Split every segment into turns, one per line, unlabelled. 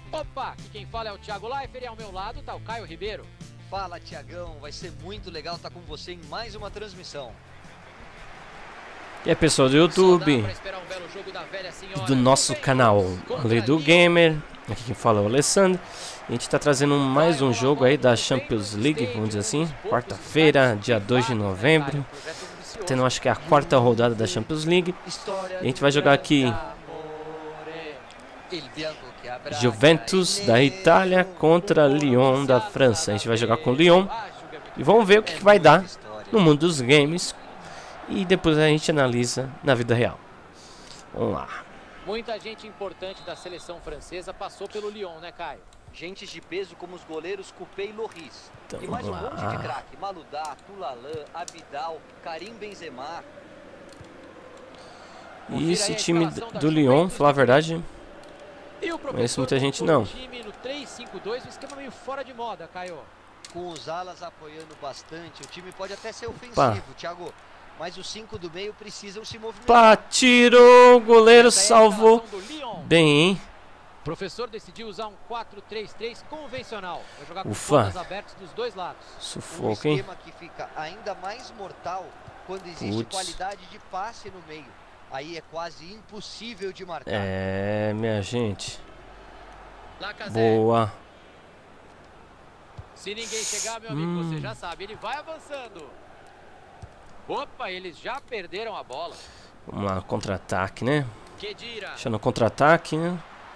Opa, aqui quem fala é o Thiago Leifert e ao meu lado tá o Caio Ribeiro.
Fala, Tiagão, vai ser muito legal estar com você em mais uma transmissão.
E aí, pessoal do YouTube, do nosso canal Lei do Gamer, aqui quem fala é o Alessandro. A gente está trazendo mais um jogo aí da Champions League, vamos dizer assim, quarta-feira, dia 2 de novembro. Tendo, acho que é a quarta rodada da Champions League. E a gente vai jogar aqui Juventus da Itália contra Lyon da França. A gente vai jogar com o Lyon e vamos ver o que vai dar no mundo dos games. E depois a gente analisa na vida real. Vamos lá.
Muita gente importante da seleção francesa passou pelo Lyon, né, Caio?
Gentes de peso como os goleiros Coupé e Loris.
Então,
e mais um
vamos
monte
lá.
de craque. Maludá, Toulalan, Abidal, Karim Benzema.
E esse time do Lyon, falar a verdade,
E o
conheço muita gente
montou
não.
o time no 3-5-2, um esquema meio fora de moda, Caio.
Com os alas apoiando bastante, o time pode até ser ofensivo,
Pá.
Thiago. Mas os 5 do meio precisam se movimentar.
Pá, tirou, o goleiro
Essa é a
salvou
escalação do Lyon.
bem, hein?
O professor decidiu usar um 4-3-3 convencional. Vai jogar com
Ufa.
pontas abertas dos dois lados.
Um
Sufoco, hein?
esquema que fica ainda mais mortal quando existe
Putz.
qualidade de passe no meio. Aí é quase impossível de marcar.
É, minha gente.
Lacazette.
Boa.
Se ninguém chegar, meu amigo, você já sabe, ele vai avançando. Opa, eles já perderam a bola.
Vamos lá, contra-ataque, né?
Khedira.
Deixando o contra-ataque, né?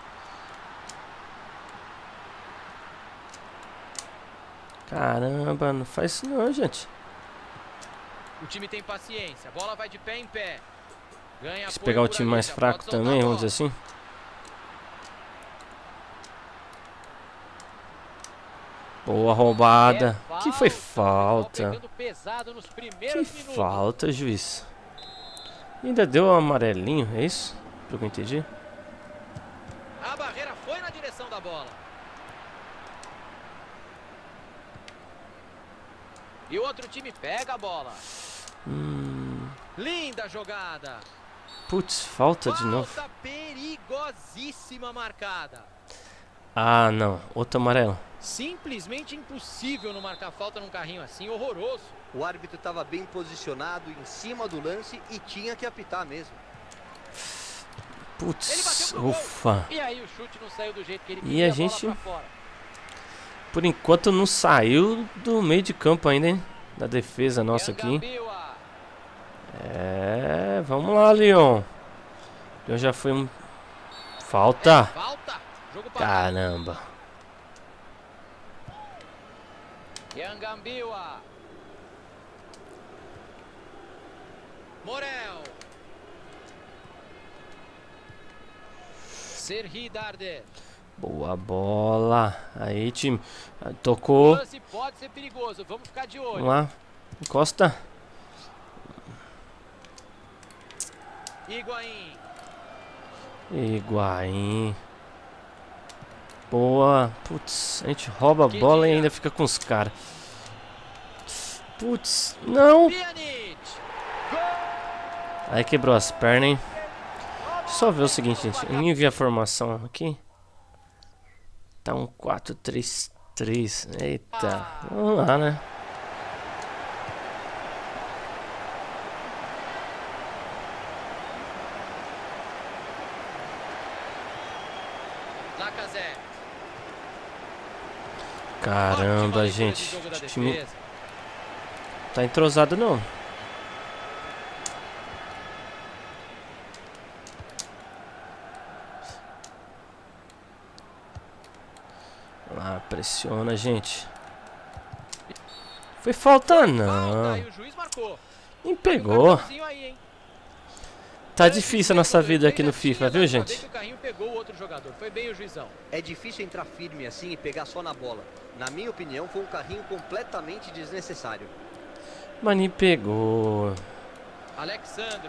Caramba, não faz isso não, gente.
O time tem paciência, a bola vai de pé em pé. Ganha
Se
apoio
pegar o
por
time
ali,
mais
já
fraco
pode soltar
também,
a
vamos
bola.
dizer assim. Boa roubada.
É
Que foi
falta.
falta?
Pegando pesado nos
Que
primeiros minutos.
falta, juiz. Ainda deu um amarelinho, é isso? Pelo que eu entendi.
A barreira foi na direção da bola. E o outro time pega a bola. Linda jogada.
Putz, falta de novo.
Falta perigosíssima marcada.
Ah, não. Outro amarelo.
Simplesmente impossível não marcar falta num carrinho assim, horroroso.
O árbitro estava bem posicionado em cima do lance e tinha que apitar mesmo.
Ele bateu
Putz,
pro gol.
ufa.
E aí o chute não saiu do jeito que ele
E
queria,
a
bola
gente-
pra fora.
Por enquanto não saiu do meio de campo ainda, hein? Da defesa nossa aqui.
Yangambiwa.
É, vamos lá, Leon. Leon já foi um... Falta.
Falta. Jogo parado.
Caramba.
Yangambiwa. Morel. Serhi Darder.
Boa bola. Aí, time. Ah,
O
tocou.
lance pode ser perigoso, vamos ficar de olho.
Vamos lá. Encosta.
Higuaín.
Higuaín. Boa. Putz, a gente rouba a bola e ainda fica com os caras. Putz, não.
Pjanic.
Aí quebrou as pernas, hein? Só ver o seguinte, gente. Eu nem vi a formação aqui. Tá um 4-3-3. Eita. Vamos lá, né?
Lacazette.
Caramba,
Ótima leitura de
gente.
jogo da
O time
defesa.
tá entrosado, não. Lá, pressiona, gente. Foi falta,
Falta,
não.
e o juiz marcou.
Nem pegou.
Cartãozinho aí, hein?
Tá difícil a nossa vida aqui no FIFA, viu,
Dessa vez
gente?
que o carrinho pegou o outro jogador. Foi bem o juizão.
É difícil entrar firme assim e pegar só na bola. Na minha opinião, foi um carrinho completamente desnecessário.
Mas nem pegou.
Alexandro.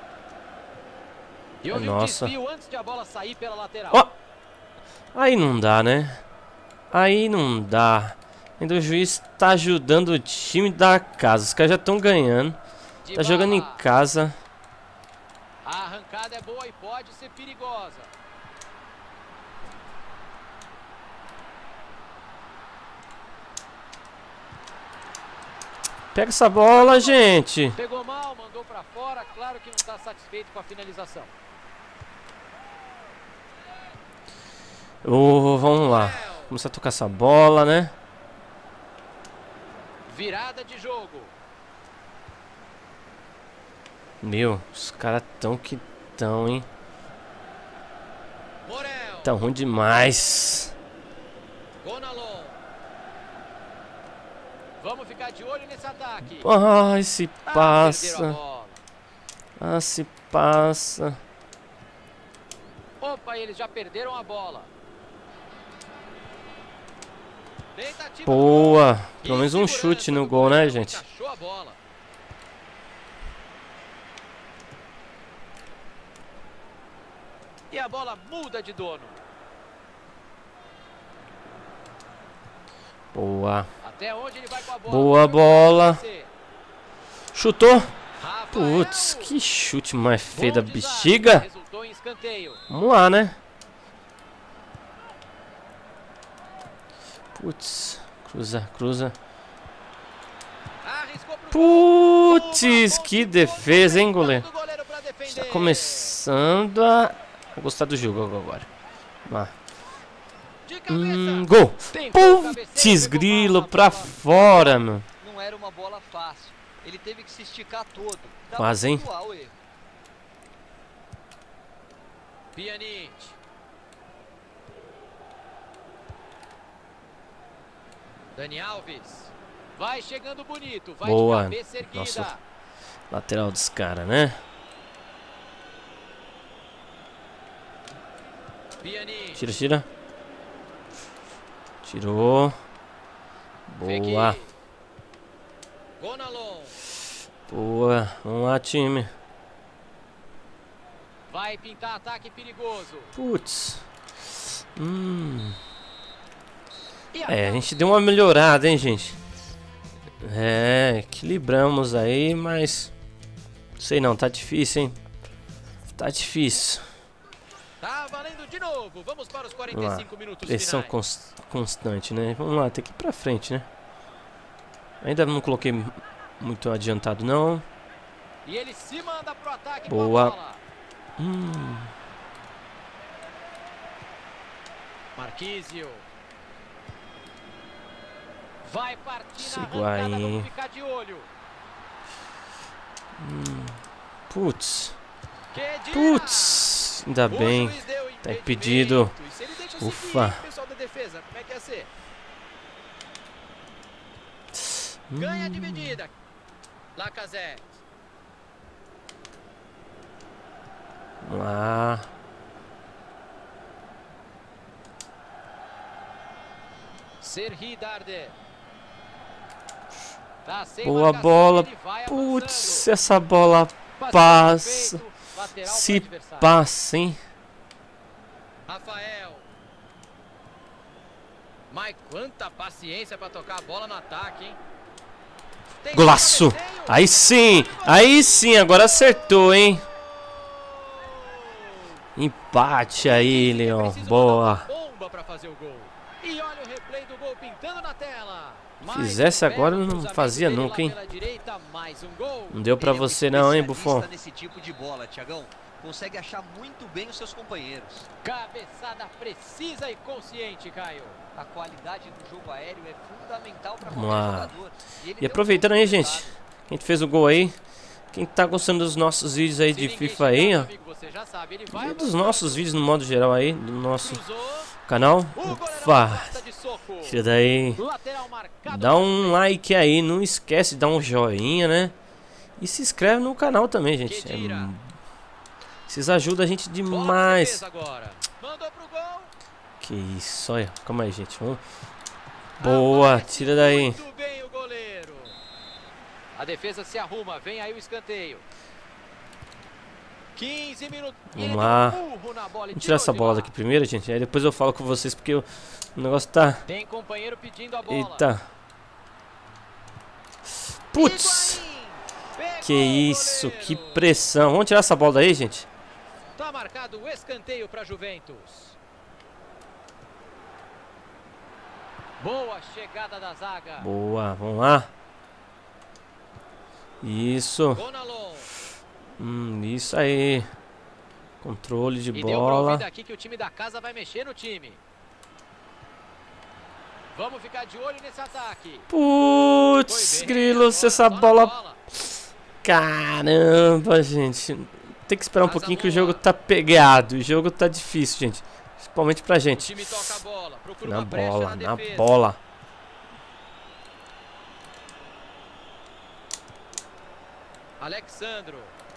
E
É
houve um
nossa.
desvio antes de a bola sair pela lateral.
Ó! Aí não dá, né? Aí não dá. Ainda o juiz tá ajudando o time da casa. Os caras já estão ganhando. Tá jogando em casa.
A arrancada é boa e pode ser perigosa.
Pega essa bola, gente.
Pegou mal, mandou pra fora. Claro que não tá satisfeito com a finalização.
Vamos lá. Começar a tocar essa bola, né?
Virada de jogo.
Meu, os caras tão que tão, hein?
Morel.
Tão ruim demais.
Gonalon. Vamos ficar de olho nesse ataque.
Ai, se
Perderam a
passa.
bola.
Ah, se passa.
Opa, eles já perderam a bola. Tentativa
Boa.
do gol.
Pelo menos
E
um
segurança
chute no
do
gol, né,
goleiro,
gente?
encaixou a bola. E a bola muda de dono.
Boa.
Até onde ele vai com a bola?
Boa bola. Chutou. Putz,
Rafael.
que chute mais feio da
Bom desarme,
bexiga.
resultou em escanteio.
Vamos lá, né? Putz. Cruza, cruza.
Arriscou pro gol.
Putz,
Boa,
que
bom
defesa, hein,
chute
goleiro?
do goleiro pra defender.
Está começando a gostar do jogo agora. Vamos lá.
De cabeça.
Gol.
Tentou o cabeceio,
Putz,
pegou
grilo
mal,
pra
Rafael.
fora, meu.
Não era uma bola fácil. Ele teve que se esticar todo. Dá
Quase,
pra
hein?
pontuar o erro.
Pjanic. Dani Alves. Vai chegando bonito. Vai
Boa.
de cabeça erguida.
Nossa. Lateral dos caras, né?
Pjanic.
Tira, tira. Tirou. Boa.
Fekir. Gonalon.
Boa. Vamos lá, time.
Vai pintar ataque perigoso.
Putz.
E
É, a gente deu uma melhorada, hein, gente? É, equilibramos aí, mas... Sei não, tá difícil, hein? Tá difícil.
Tá valendo de novo. Vamos para os
Vamos lá.
45 minutos
Pressão
finais.
constante, né? Vamos lá, tem que ir pra frente, né? Ainda não coloquei muito adiantado, não.
E ele se manda pro ataque
Boa.
com a bola. Marquísio. Vai partir na
Sigo
arrancada,
aí.
vamos ficar de olho.
Putz.
Kedira.
Putz. Ainda
O
bem.
juiz deu
Tá
impedimento.
impedido.
E se ele deixa
Ufa.
seguir, pessoal da defesa, como é que ia ser? Ganha a dividida. Lacazette.
Vamos lá.
Serhi Darder. Tá sem
Boa
marcação,
bola.
ele vai
Putz,
avançando.
essa bola
Passeio
passa.
feito, lateral
Se
pro adversário.
passa, hein?
Rafael. Mas quanta paciência pra tocar a bola no ataque, hein? Tem
Golaço.
cabeceio.
Aí sim. Aí sim. Agora acertou, hein? Empate aí, Leon.
Precisa
Boa.
mandar uma bomba pra fazer o gol. E olha o replay do gol pintando na tela. Mais
Fizesse
um
agora,
belo
não
cruzamento
fazia
dele
nunca,
lá
hein?
pela direita, mais um gol.
Não deu pra
Ele é um
você não, hein,
especialista
Buffon?
nesse tipo de bola, Thiagão. Consegue achar muito bem os seus companheiros.
Cabeçada precisa e consciente, Caio.
A qualidade do jogo aéreo é fundamental para
Vamos
qualquer
lá.
jogador. ele
E
deu
aproveitando
bom
aí,
resultado.
gente. Quem fez o gol aí? Quem tá gostando dos nossos vídeos aí
Se
de
ninguém
FIFA aí,
chegar,
ó.
amigo, você já sabe, ele vai
E dos
avançando.
nossos vídeos no modo geral aí, do nosso
Cruzou.
canal.
O goleirão
Ufa.
gosta de soco.
Tira daí.
Lateral marcado.
Dá um like aí, não esquece de dar um joinha, né? E se inscreve no canal também, gente.
Kedira.
Vocês ajudam a gente
Bola pra
demais.
defesa agora. Mandou pro gol.
Que isso, olha. Calma aí, gente. Vamos. Boa,
Aparece
tira daí.
Muito bem o goleiro. A defesa se arruma, vem aí o escanteio. 15 minutos. E
Vamos
ele
lá.
deu um burro na bola e
Vamos tirar
tirou
essa
de
bola
lá.
daqui primeiro, gente. Aí depois eu falo com vocês porque o negócio tá...
Tem companheiro pedindo a bola.
Eita. Putz.
Higuaín. Pegou
Que
o
isso,
goleiro.
que pressão. Vamos tirar essa bola daí, gente.
Tá marcado o escanteio para Juventus. Boa chegada da zaga.
Boa, vamos lá. Isso. Isso aí. Controle de bola.
Aqui que o time da casa vai mexer no time. Vamos ficar de olho nesse ataque.
Putz, grilo, se essa bola... Caramba, gente. Tem que esperar um pouquinho que o jogo tá pegado. O jogo tá difícil, gente. Principalmente pra gente.
O time toca a bola. Procura
na
uma
bola,
na
bola.
Alexandro.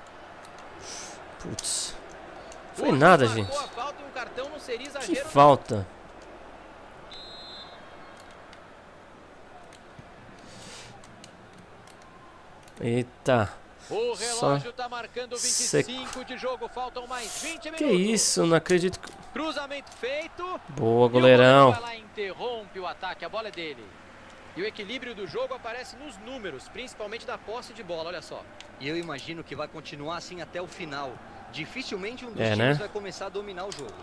Putz. Foi nada, gente. Que falta. Eita.
O relógio tá marcando 25 de jogo, faltam mais 20 minutos.
Que isso, não acredito que...
Cruzamento feito.
Boa, goleirão.
Vai lá, interrompe o ataque, a bola é dele. E o equilíbrio do jogo aparece nos números, principalmente da posse de bola, olha só.
E eu imagino que vai continuar assim até o final. Dificilmente um dos times vai começar a dominar o jogo.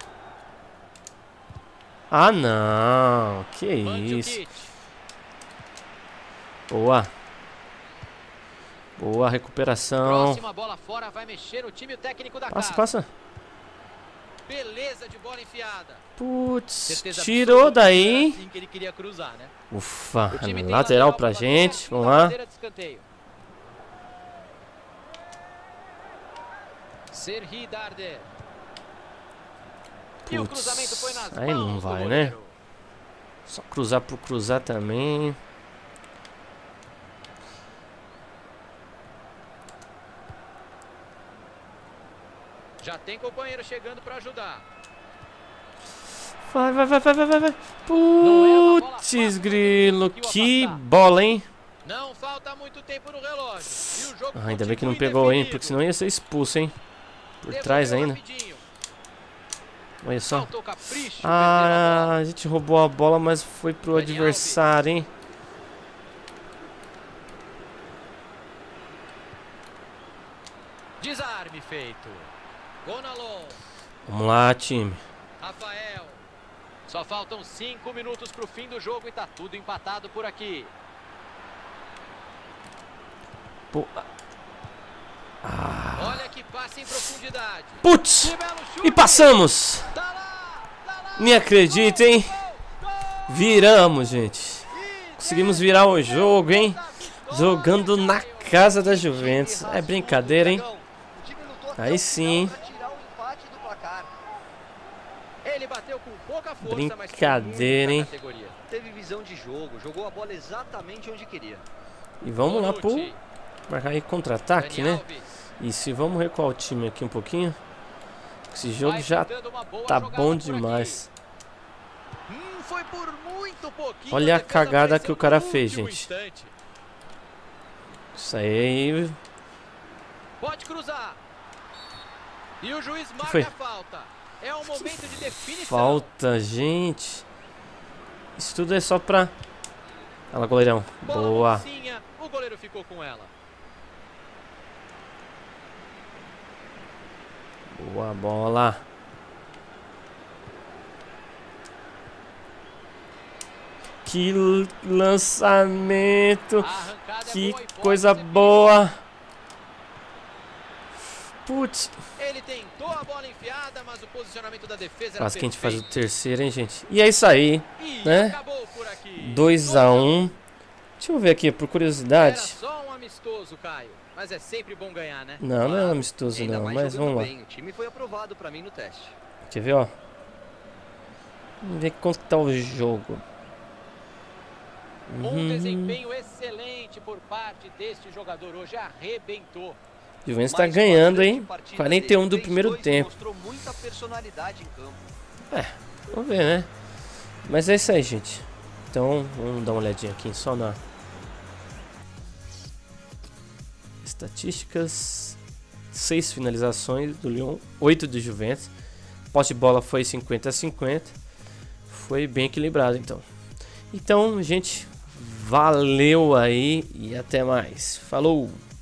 Ah, não. Que isso. Boa. Boa recuperação.
Próxima bola fora, vai mexer o time técnico da casa.
Passa.
Beleza de bola enfiada.
Putz, tirou daí.
Assim que ele queria cruzar, né?
Ufa, lateral pra gente. Vamos lá.
Serhi Darder. E o cruzamento foi nas
aí não vai, né? Só cruzar por cruzar também.
Já tem companheiro chegando para ajudar.
Vai. Putz, grilo, que bola, hein?
Não falta muito tempo no relógio. E o jogo
ainda bem que não pegou, hein? Porque senão ia ser expulso, hein? Por trás ainda. Olha só. Ah, a gente roubou a bola, mas foi pro adversário, hein?
Desarme feito.
Vamos lá, time.
Rafael. Só faltam 5 minutos pro fim do jogo e tá tudo empatado por aqui. Olha que passe em profundidade.
Putz! E passamos! Me acredita, hein? Viramos, gente. Conseguimos virar o jogo, hein? Jogando na casa da Juventus. É brincadeira, hein? Aí sim.
Ele bateu com pouca força,
brincadeira, hein?
Teve visão de jogo, jogou a bola exatamente onde queria.
E vamos lá pro marcar aí contra-ataque, né? E se vamos recuar o time aqui um pouquinho. Esse jogo já tá bom demais.
Foi por muito pouquinho.
Olha a cagada que o cara fez, gente. Isso aí.
Pode cruzar. E o juiz marca a falta. É um momento de definição.
Falta, gente. Isso tudo é só pra... Olha lá, goleirão. Boa.
O goleiro ficou com ela.
Boa bola. Que lançamento. Que coisa boa. Putz.
Ele tentou a bola enfiada, mas o posicionamento da defesa era
quase que a gente faz o terceiro, hein, gente? E é isso aí, né? 2-1. Deixa eu ver aqui, por curiosidade.
Era só um amistoso, Caio. Mas é sempre bom ganhar, né?
Não, não é amistoso não, mas vamos lá.
O time foi aprovado pra mim no teste.
Quer ver, ó? Vamos ver quanto tá o jogo.
Um desempenho excelente por parte deste jogador hoje, arrebentou.
O Juventus tá ganhando, hein? 41 do primeiro tempo.
Mostrou muita personalidade em campo.
Vamos ver, né? Mas é isso aí, gente. Então, vamos dar uma olhadinha aqui só na estatísticas. 6 finalizações do Lyon, 8 do Juventus. Posse de bola foi 50-50. Foi bem equilibrado, então. Então, gente, valeu aí e até mais. Falou!